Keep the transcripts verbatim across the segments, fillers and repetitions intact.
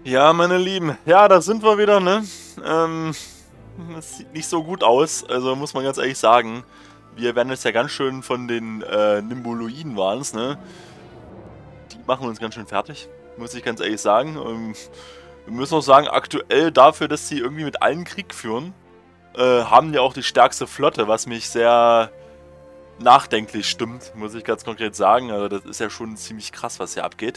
Ja, meine Lieben, ja, da sind wir wieder, ne? Ähm, das sieht nicht so gut aus, also muss man ganz ehrlich sagen. Wir werden jetzt ja ganz schön von den äh, Nimboloiden waren's, ne? Die machen uns ganz schön fertig, muss ich ganz ehrlich sagen. Ähm, wir müssen auch sagen, aktuell dafür, dass sie irgendwie mit allen Krieg führen, äh, haben die auch die stärkste Flotte, was mich sehr nachdenklich stimmt, muss ich ganz konkret sagen. Also das ist ja schon ziemlich krass, was hier abgeht.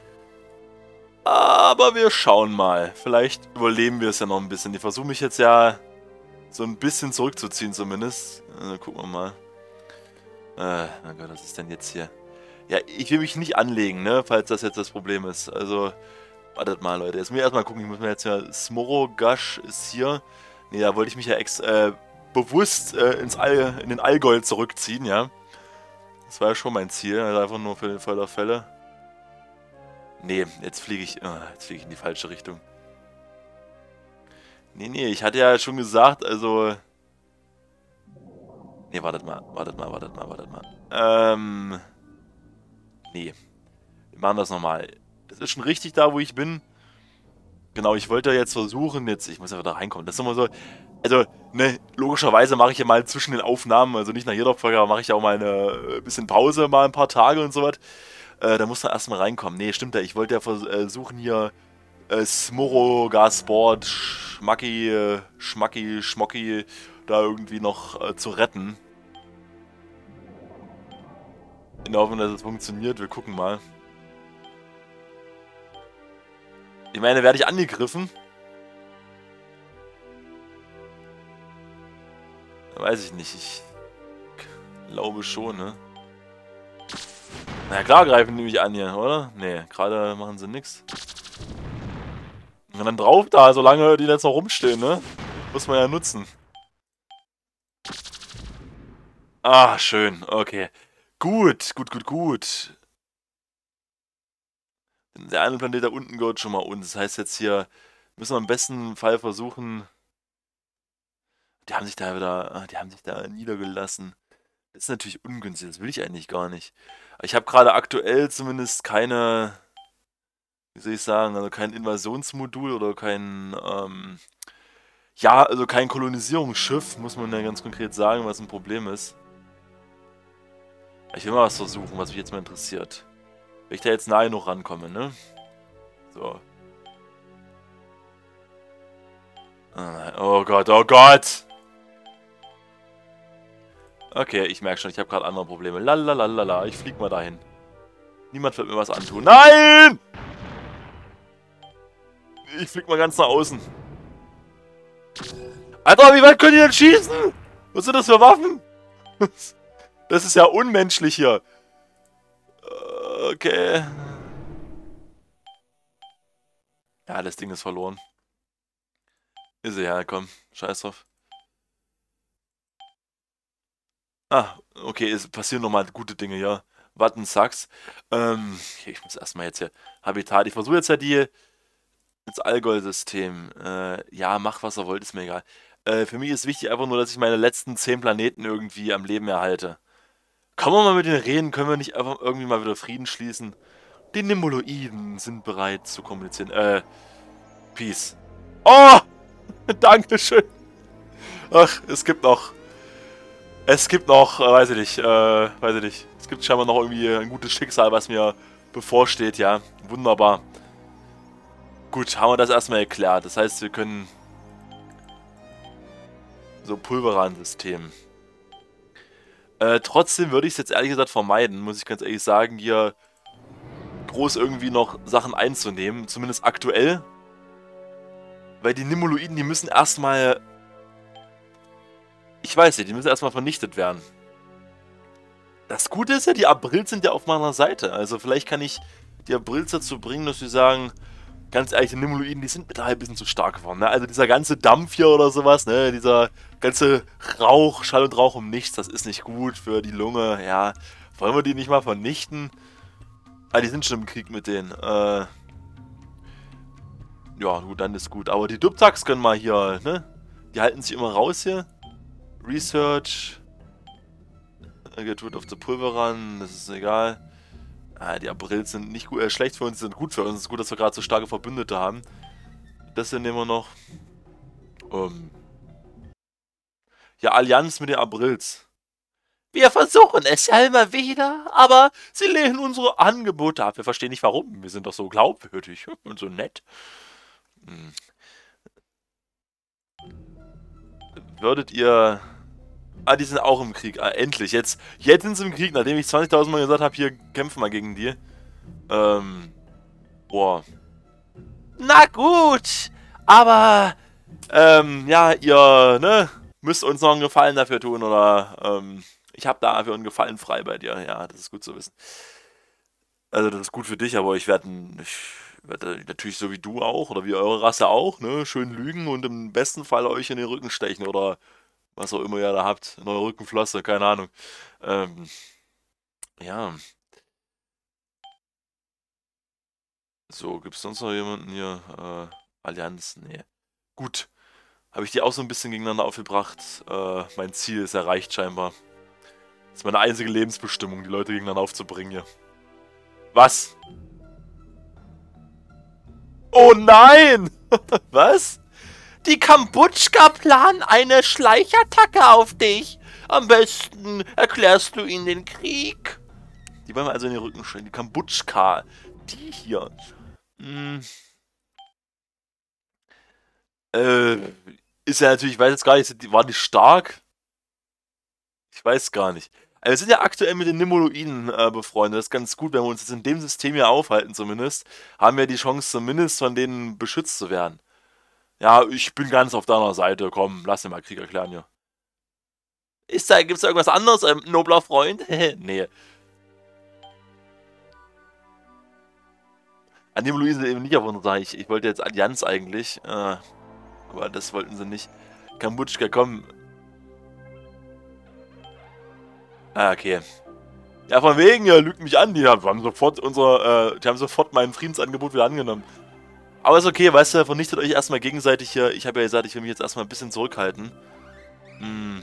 Aber wir schauen mal. Vielleicht überleben wir es ja noch ein bisschen. Die versuchen mich jetzt ja so ein bisschen zurückzuziehen zumindest. Also, gucken wir mal. Äh, mein Gott, was ist denn jetzt hier? Ja, ich will mich nicht anlegen, ne, falls das jetzt das Problem ist. Also, wartet mal, Leute. Jetzt muss ich erstmal gucken. Ich muss mir jetzt ja... Smorogash ist hier. Ne, da wollte ich mich ja ex äh, bewusst äh, ins All, in den Allgäu zurückziehen, ja. Das war ja schon mein Ziel. Also einfach nur für den Fall der Fälle. Nee, jetzt fliege ich... Oh, jetzt fliege ich in die falsche Richtung. Nee, nee, ich hatte ja schon gesagt, also... Nee, wartet mal, wartet mal, wartet mal, wartet mal. Ähm... Nee. Wir machen das nochmal. Das ist schon richtig da, wo ich bin. Genau, ich wollte jetzt versuchen, jetzt... Ich muss ja wieder reinkommen. Das ist immer so... Also, ne, logischerweise mache ich ja mal zwischen den Aufnahmen, also nicht nach jeder Folge, aber mache ich ja auch mal eine bisschen Pause, mal ein paar Tage und so was. Äh, da muss man erstmal reinkommen. Nee, stimmt ja, ich wollte ja versuchen hier äh, Smorogasport, Schmacki, äh, Schmacki, Schmocki da irgendwie noch äh, zu retten. In der Hoffnung, dass es funktioniert. Wir gucken mal. Ich meine, werde ich angegriffen? Weiß ich nicht. Ich glaube schon, ne? Na klar greifen die mich an hier, oder? Ne, gerade machen sie nix. Und dann drauf da, solange die jetzt noch rumstehen, ne? Muss man ja nutzen. Ah, schön, okay. Gut, gut, gut, gut. Der eine Planet da unten gehört schon mal uns. Das heißt jetzt hier, müssen wir im besten Fall versuchen... Die haben sich da wieder... Die haben sich da niedergelassen. Das ist natürlich ungünstig, das will ich eigentlich gar nicht. Ich habe gerade aktuell zumindest keine... Wie soll ich sagen, also kein Invasionsmodul oder kein... Ähm, ja, also kein Kolonisierungsschiff, muss man ja ganz konkret sagen, was ein Problem ist. Ich will mal was versuchen, was mich jetzt mal interessiert. Wenn ich da jetzt nahe noch rankomme, ne? So. Oh Gott, oh Gott! Okay, ich merke schon, ich habe gerade andere Probleme. Lalalala, ich flieg mal dahin. Niemand wird mir was antun. Nein! Ich flieg mal ganz nach außen. Alter, wie weit können die denn schießen? Was sind das für Waffen? Das ist ja unmenschlich hier. Okay. Ja, das Ding ist verloren. Ist ja, komm. Scheiß drauf. Ah, okay, es passieren nochmal gute Dinge, ja. Was ein Sachs. Ähm, okay, ich muss erstmal jetzt hier... Habitat. Ich versuche jetzt ja die... ins Allgäu-System. Äh, ja, mach was ihr wollt, ist mir egal. Äh, für mich ist wichtig einfach nur, dass ich meine letzten zehn Planeten irgendwie am Leben erhalte. Können wir mal mit denen reden? Können wir nicht einfach irgendwie mal wieder Frieden schließen? Die Nimboloiden sind bereit zu kommunizieren. Äh, Peace. Oh! Dankeschön. Ach, es gibt noch... Es gibt noch, äh, weiß ich nicht, äh, weiß ich nicht. Es gibt scheinbar noch irgendwie ein gutes Schicksal, was mir bevorsteht, ja. Wunderbar. Gut, haben wir das erstmal erklärt. Das heißt, wir können... So, Pulveran-System. Äh, trotzdem würde ich es jetzt ehrlich gesagt vermeiden, muss ich ganz ehrlich sagen, hier groß irgendwie noch Sachen einzunehmen. Zumindest aktuell. Weil die Nimboloiden, die müssen erstmal... Ich weiß nicht, die müssen erstmal vernichtet werden. Das Gute ist ja, die Abrils sind ja auf meiner Seite. Also vielleicht kann ich die Abrils dazu bringen, dass sie sagen... Ganz ehrlich, die Nimboloiden, die sind mittlerweile ein bisschen zu stark geworden, ne? Also dieser ganze Dampf hier oder sowas, ne? Dieser ganze Rauch, Schall und Rauch um nichts, das ist nicht gut für die Lunge, ja. Wollen wir die nicht mal vernichten? Ah, die sind schon im Krieg mit denen. Äh ja, gut, dann ist gut. Aber die Dubtax können mal hier, ne? Die halten sich immer raus hier. Research. Get rid of the Pulveran, das ist egal. Ah, die Abrils sind nicht gut, äh, schlecht für uns, sind gut für uns. Es ist gut, dass wir gerade so starke Verbündete haben. Das hier nehmen wir noch. Ähm. Ja, Allianz mit den Aprils. Wir versuchen es ja immer wieder, aber sie lehnen unsere Angebote ab. Wir verstehen nicht warum. Wir sind doch so glaubwürdig und so nett. Hm. Würdet ihr... Ah, die sind auch im Krieg. Ah, endlich. Jetzt, jetzt sind sie im Krieg, nachdem ich zwanzigtausend Mal gesagt habe, hier, kämpfen mal gegen die. Ähm... Boah. Na gut, aber... Ähm, ja, ihr, ne, müsst uns noch einen Gefallen dafür tun, oder, ähm, ich habe dafür einen Gefallen frei bei dir. Ja, das ist gut zu wissen. Also, das ist gut für dich, aber ich werde, ich werde natürlich so wie du auch, oder wie eure Rasse auch, ne, schön lügen und im besten Fall euch in den Rücken stechen, oder was auch immer ihr da habt, in eure Rückenflosse, keine Ahnung. Ähm, ja. So, gibt es sonst noch jemanden hier? Äh, Allianz? Nee. Gut. Habe ich die auch so ein bisschen gegeneinander aufgebracht. Äh, mein Ziel ist erreicht scheinbar. Das ist meine einzige Lebensbestimmung, die Leute gegeneinander aufzubringen hier. Was? Oh nein! Was? Die Kambutschka planen eine Schleichattacke auf dich. Am besten erklärst du ihnen den Krieg. Die wollen wir also in den Rücken stellen. Die Kambutschka. Die hier. Hm. Äh, ist ja natürlich, ich weiß jetzt gar nicht, waren die stark? Ich weiß gar nicht. Also wir sind ja aktuell mit den Nimoloiden äh, befreundet. Das ist ganz gut, wenn wir uns jetzt in dem System hier aufhalten zumindest. Haben wir die Chance zumindest von denen beschützt zu werden. Ja, ich bin ganz auf deiner Seite. Komm, lass mir mal Krieg erklären hier. Ist da, gibt's da irgendwas anderes, ähm, nobler Freund? Nee. An Nimoloiden sind eben nicht auf unserer Seite. Ich, ich wollte jetzt Allianz eigentlich. Äh, aber das wollten sie nicht. Kambutschka, komm. Ah, okay. Ja, von wegen, ja, lügt mich an. Die haben sofort unser, äh, die haben sofort mein Friedensangebot wieder angenommen. Aber ist okay, weißt du, vernichtet euch erstmal gegenseitig hier. Ich habe ja gesagt, ich will mich jetzt erstmal ein bisschen zurückhalten. Hm.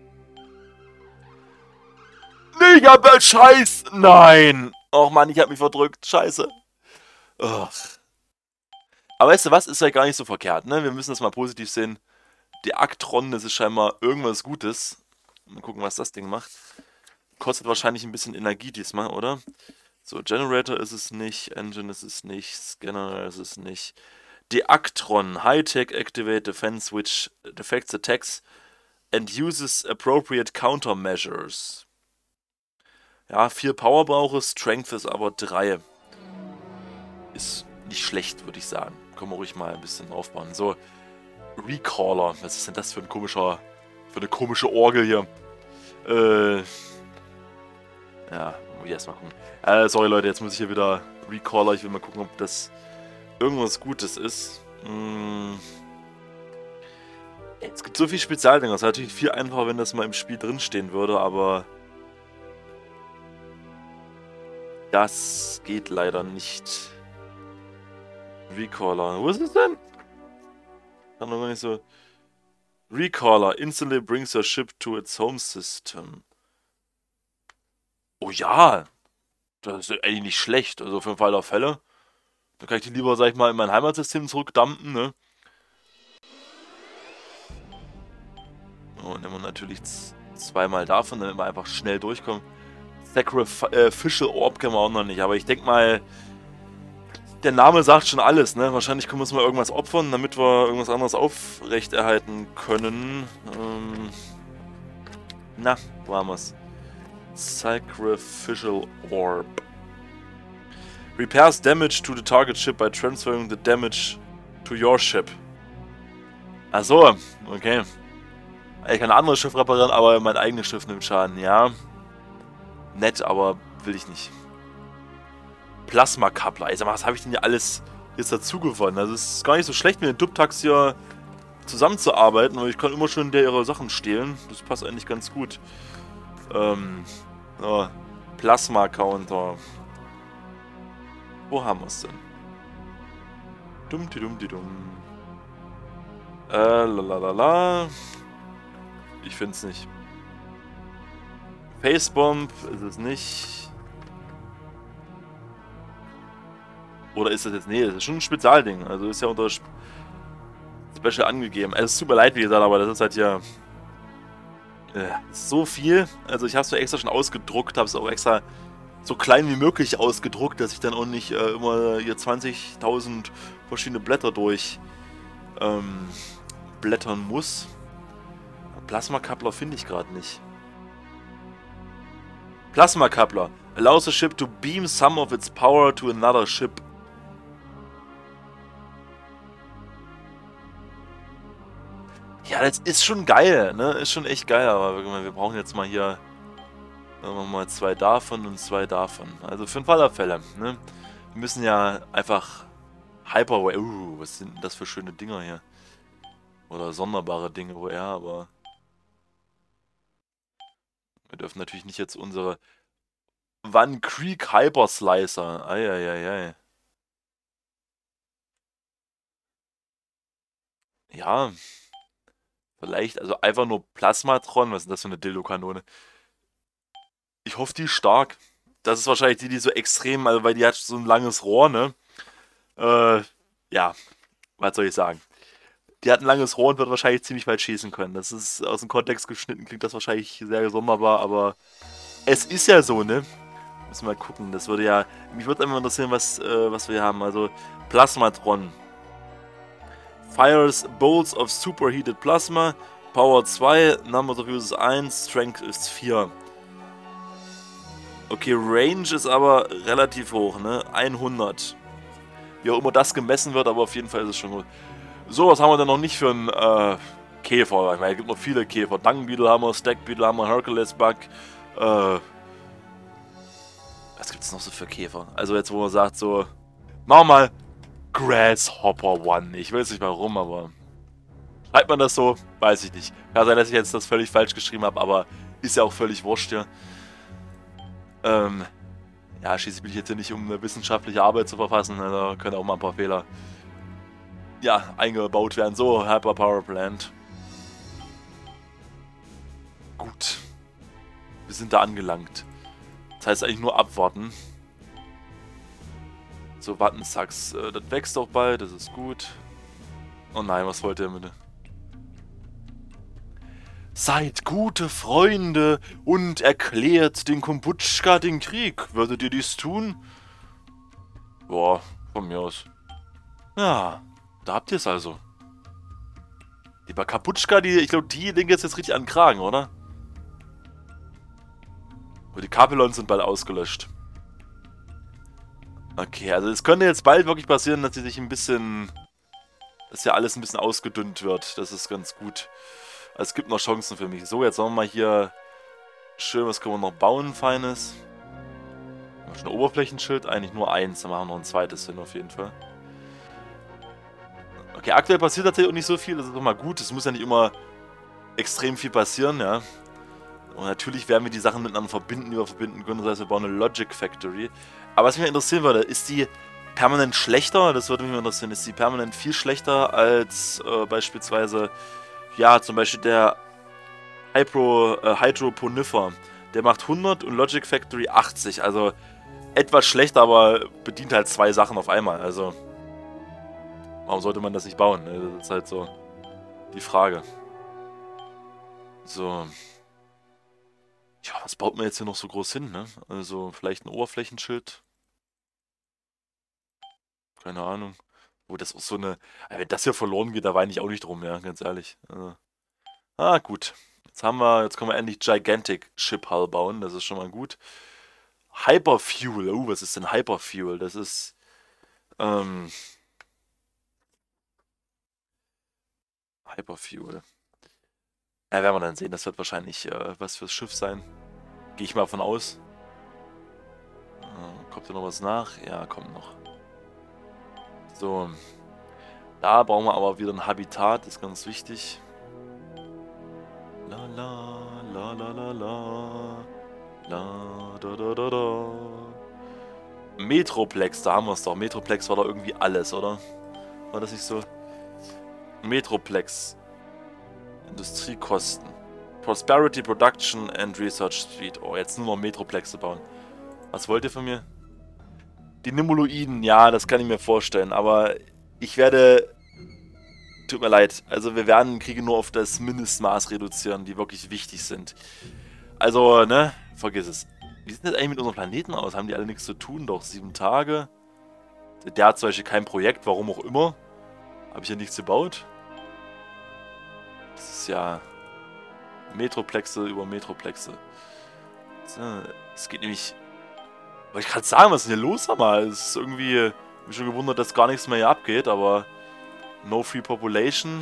Nee, ich hab ja Scheiß! Nein! Och Mann, ich hab mich verdrückt. Scheiße. Ugh. Aber weißt du was, ist ja gar nicht so verkehrt, ne? Wir müssen das mal positiv sehen. Die Aktron, das ist scheinbar irgendwas Gutes. Mal gucken, was das Ding macht. Kostet wahrscheinlich ein bisschen Energie diesmal, oder? So, Generator ist es nicht, Engine ist es nicht, Scanner ist es nicht. Deactron, High-Tech Activate Defense which defects attacks and uses appropriate countermeasures. Ja, vier Power brauche, Strength ist aber drei. Ist nicht schlecht, würde ich sagen. Können wir ruhig mal ein bisschen aufbauen. So, Recaller, was ist denn das für ein komischer, für eine komische Orgel hier? Äh, ja, muss ich erstmal gucken. Äh, sorry Leute, jetzt muss ich hier wieder Recaller. Ich will mal gucken, ob das irgendwas Gutes ist. Hm. Es gibt so viele Spezialdinger. Es wäre natürlich viel einfacher, wenn das mal im Spiel drinstehen würde, aber das geht leider nicht. Recaller. Wo ist es denn? Kann doch gar nicht so. Recaller instantly brings your ship to its home system. Oh ja, das ist eigentlich nicht schlecht. Also für den Fall der Fälle. Da kann ich die lieber, sag ich mal, in mein Heimatsystem zurückdumpen, ne? Oh, nehmen wir natürlich zweimal davon, damit wir einfach schnell durchkommen. Sacrificial Orb kennen wir auch noch nicht, aber ich denke mal, der Name sagt schon alles, ne? Wahrscheinlich können wir uns mal irgendwas opfern, damit wir irgendwas anderes aufrechterhalten können. Ähm, na, wo haben wir's? Sacrificial Orb. Repairs damage to the target ship by transferring the damage to your ship. Achso, okay. Ich kann ein anderes Schiff reparieren, aber mein eigenes Schiff nimmt Schaden, ja. Nett, aber will ich nicht. Plasma-Kappler, also was habe ich denn hier alles jetzt dazu gewonnen? Also es ist gar nicht so schlecht, mit den Dubtax hier zusammenzuarbeiten, weil ich kann immer schon der ihre Sachen stehlen. Das passt eigentlich ganz gut. Ähm, oh, Plasma-Counter. Wo haben wir es denn? Dumm, die dumm, die dumm. Äh, lalalala. Ich finde es nicht. Facebomb ist es nicht. Oder ist das jetzt? Nee, das ist schon ein Spezialding. Also ist ja unter Special angegeben. Also, es tut mir leid, wie gesagt, aber das ist halt hier äh, so viel. Also ich habe es mir extra schon ausgedruckt, habe es auch extra so klein wie möglich ausgedruckt, dass ich dann auch nicht äh, immer hier zwanzigtausend verschiedene Blätter durch ähm, blättern muss. Plasma-Coupler finde ich gerade nicht. Plasma-Coupler. Allows the ship to beam some of its power to another ship. Ja, das ist schon geil, ne? Ist schon echt geil, aber wir brauchen jetzt mal hier sagen wir mal zwei davon und zwei davon. Also für den Fall der Fälle, ne? Wir müssen ja einfach Hyperwave. Uh, was sind denn das für schöne Dinger hier? Oder sonderbare Dinge, wo er, aber wir dürfen natürlich nicht jetzt unsere One Creek Hyper Slicer. Eieiei. Ja. Vielleicht, also einfach nur Plasmatron. Was ist denn das für eine Dildo-Kanone? Ich hoffe, die ist stark. Das ist wahrscheinlich die, die so extrem, also weil die hat so ein langes Rohr, ne? Äh, ja. Was soll ich sagen? Die hat ein langes Rohr und wird wahrscheinlich ziemlich weit schießen können. Das ist aus dem Kontext geschnitten, klingt das wahrscheinlich sehr sonderbar, aber es ist ja so, ne? Müssen wir mal gucken. Das würde ja. Mich würde einfach interessieren, was, äh, was wir hier haben. Also, Plasmatron. Fires bolts of superheated plasma. Power zwei, Numbers of Uses eins, Strength ist vier. Okay, Range ist aber relativ hoch, ne? hundert. Wie auch immer das gemessen wird, aber auf jeden Fall ist es schon gut. So, was haben wir denn noch nicht für einen äh, Käfer? Ich meine, es gibt noch viele Käfer. Dung Beetle haben wir, Stack Beetle haben wir, Hercules Bug. Äh, was gibt es noch so für Käfer? Also jetzt, wo man sagt, so, machen wir mal Grasshopper One. Ich weiß nicht warum, aber schreibt man das so? Weiß ich nicht. Kann sein, dass ich jetzt das völlig falsch geschrieben habe, aber ist ja auch völlig wurscht hier. Ähm, ja, schließlich bin ich jetzt hier nicht, um eine wissenschaftliche Arbeit zu verfassen. Also können auch mal ein paar Fehler ja, eingebaut werden. So, Hyper Power Plant. Gut. Wir sind da angelangt. Das heißt eigentlich nur abwarten. So, Wattensacks. Äh, das wächst auch bald, das ist gut. Oh nein, was wollt ihr bitte? Seid gute Freunde und erklärt den Kombutschka den Krieg. Würdet ihr dies tun? Boah, von mir aus. Ja, da habt ihr es also. Die bei Kaputschka, die, ich glaube, die legen jetzt, jetzt richtig an den Kragen, oder? Aber die Kapelons sind bald ausgelöscht. Okay, also es könnte jetzt bald wirklich passieren, dass sie sich ein bisschen... dass ja alles ein bisschen ausgedünnt wird. Das ist ganz gut. Also es gibt noch Chancen für mich. So, jetzt haben wir mal hier... Schön, was können wir noch bauen, Feines? Schon ein Oberflächenschild? Eigentlich nur eins. Dann machen wir noch ein zweites hin, auf jeden Fall. Okay, aktuell passiert tatsächlich auch nicht so viel. Das ist doch mal gut. Es muss ja nicht immer extrem viel passieren, ja. Und natürlich werden wir die Sachen miteinander verbinden, die wir verbinden können. Das heißt, wir bauen eine Logic Factory. Aber was mich interessieren würde, ist die permanent schlechter? Das würde mich interessieren. Ist die permanent viel schlechter als äh, beispielsweise, ja, zum Beispiel der Hypro, äh, Hydroponifer. Der macht hundert und Logic Factory achtzig. Also etwas schlechter, aber bedient halt zwei Sachen auf einmal. Also, warum sollte man das nicht bauen? Das ist halt so die Frage. So. Ja, was baut man jetzt hier noch so groß hin, ne? Also, vielleicht ein Oberflächenschild. Keine Ahnung. Wo das auch so eine... Wenn das hier verloren geht, da weine ich auch nicht drum, ja, ganz ehrlich. Also, ah, gut. Jetzt haben wir... Jetzt können wir endlich Gigantic Ship Hull bauen. Das ist schon mal gut. Hyperfuel. Uh, was ist denn Hyperfuel? Das ist... Ähm... Hyperfuel. Ja, werden wir dann sehen. Das wird wahrscheinlich äh, was fürs Schiff sein. Gehe ich mal von aus. Äh, kommt da noch was nach? Ja, kommt noch. So. Da brauchen wir aber wieder ein Habitat. Das ist ganz wichtig. La la, la la la la. La da da da da. Metroplex, da haben wir es doch. Metroplex war doch irgendwie alles, oder? War das nicht so? Metroplex. Industriekosten. Prosperity, Production and Research Speed. Oh, jetzt nur noch Metroplexe bauen. Was wollt ihr von mir? Die Nimuluiden, ja, das kann ich mir vorstellen. Aber ich werde tut mir leid. Also wir werden Kriege nur auf das Mindestmaß reduzieren, die wirklich wichtig sind. Also, ne, vergiss es. Wie sieht das eigentlich mit unserem Planeten aus? Haben die alle nichts zu tun? Doch, sieben Tage. Der hat zum Beispiel kein Projekt, warum auch immer. Habe ich hier nichts gebaut? Das ist ja Metroplexe über Metroplexe. So, es geht nämlich... Wollte ich gerade sagen, was ist denn hier los, mal? Es ist irgendwie... Ich bin schon gewundert, dass gar nichts mehr hier abgeht, aber... No Free Population.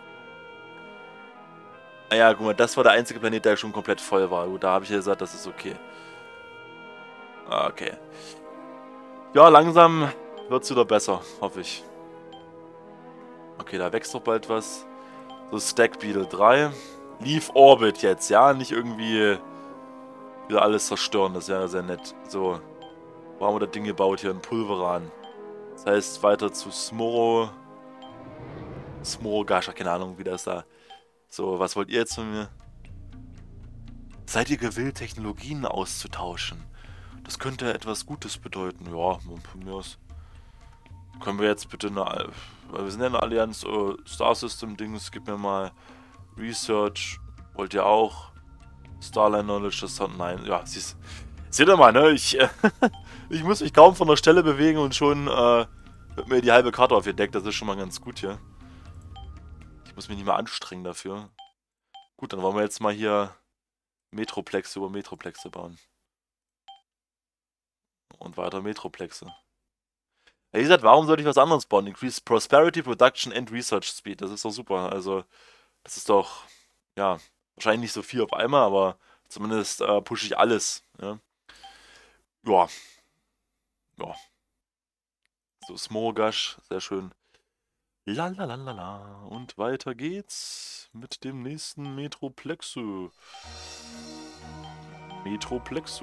Ah ja, guck mal, das war der einzige Planet, der schon komplett voll war. Gut, da habe ich ja gesagt, das ist okay. Okay. Ja, langsam wird es wieder besser, hoffe ich. Okay, da wächst doch bald was. So, Stack Beetle drei. Leave Orbit jetzt, ja? Nicht irgendwie wieder alles zerstören, das wäre sehr nett. So, wo haben wir das Ding gebaut hier? Ein Pulveran. Das heißt, weiter zu Smoro. Smorogash, keine Ahnung, wie das da... So, was wollt ihr jetzt von mir? Seid ihr gewillt, Technologien auszutauschen? Das könnte etwas Gutes bedeuten. Ja, von mir aus. Können wir jetzt bitte eine... Wir sind ja eine Allianz, uh, Star System Dings, gib mir mal Research. Wollt ihr auch? Starline Knowledge, das hat... Nein, ja, siehst, seht ihr mal, ne? Ich, äh, ich muss mich kaum von der Stelle bewegen und schon äh, wird mir die halbe Karte aufgedeckt. Das ist schon mal ganz gut hier. Ich muss mich nicht mehr anstrengen dafür. Gut, dann wollen wir jetzt mal hier Metroplexe über Metroplexe bauen. Und weiter Metroplexe. Ja, wie gesagt, warum sollte ich was anderes bauen? Increase Prosperity, Production and Research Speed. Das ist doch super. Also, das ist doch, ja, wahrscheinlich nicht so viel auf einmal, aber zumindest äh, pushe ich alles. Ja. Ja. Ja. So, Smorogash, sehr schön. Lalalala. Und weiter geht's mit dem nächsten Metroplexe. Metroplexe.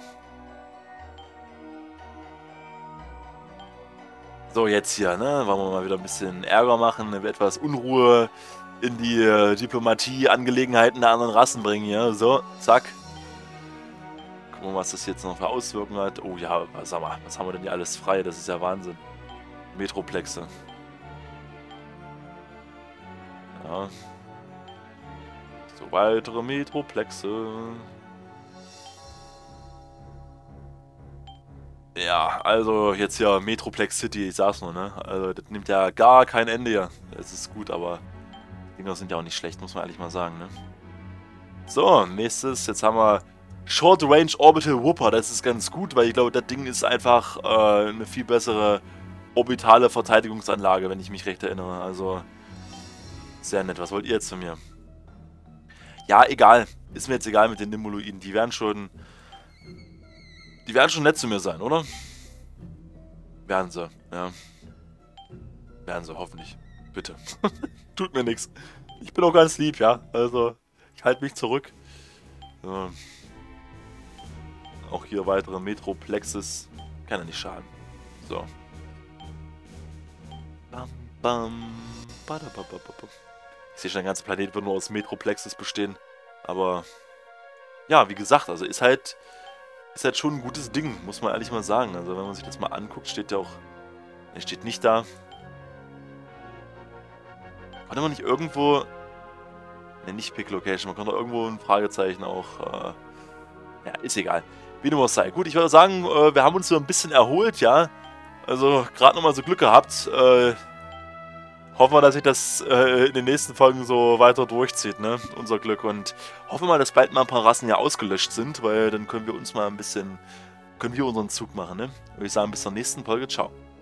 So, jetzt hier, ne? Wollen wir mal wieder ein bisschen Ärger machen, etwas Unruhe in die äh, Diplomatie-Angelegenheiten der anderen Rassen bringen hier. So, zack. Gucken wir mal, was das jetzt noch für Auswirkungen hat. Oh ja, sag mal, was haben wir denn hier alles frei? Das ist ja Wahnsinn. Metroplexe. Ja. So, weitere Metroplexe. Ja, also jetzt hier Metroplex City, ich sag's nur, ne? Also das nimmt ja gar kein Ende hier. Das ist gut, aber die Dinger sind ja auch nicht schlecht, muss man ehrlich mal sagen, ne? So, nächstes, jetzt haben wir Short Range Orbital Whooper. Das ist ganz gut, weil ich glaube, das Ding ist einfach äh, eine viel bessere orbitale Verteidigungsanlage, wenn ich mich recht erinnere. Also, sehr nett. Was wollt ihr jetzt von mir? Ja, egal. Ist mir jetzt egal mit den Nimboloiden. Die werden schon... Die werden schon nett zu mir sein, oder? Werden sie, ja. Werden sie, hoffentlich. Bitte. Tut mir nichts. Ich bin auch ganz lieb, ja. Also, ich halte mich zurück. So. Auch hier weitere Metroplexes. Kann ja nicht schaden. So. Bam, bam. Ich sehe schon, der ganze Planet wird nur aus Metroplexes bestehen. Aber, ja, wie gesagt, also ist halt... Ist halt schon ein gutes Ding, muss man ehrlich mal sagen. Also wenn man sich das mal anguckt, steht der auch... Er steht nicht da. Konnte man nicht irgendwo... Ne, nicht Pick Location. Man konnte irgendwo ein Fragezeichen auch... Äh, ja, ist egal. Wie dem auch sei. Gut, ich würde sagen, äh, wir haben uns so ein bisschen erholt, ja. Also gerade nochmal so Glück gehabt. Äh, hoffen wir, dass sich das äh, in den nächsten Folgen so weiter durchzieht, ne? Unser Glück. Und hoffen wir mal, dass bald mal ein paar Rassen ja ausgelöscht sind, weil dann können wir uns mal ein bisschen, können wir unseren Zug machen, ne? Würde ich sagen, bis zur nächsten Folge. Ciao.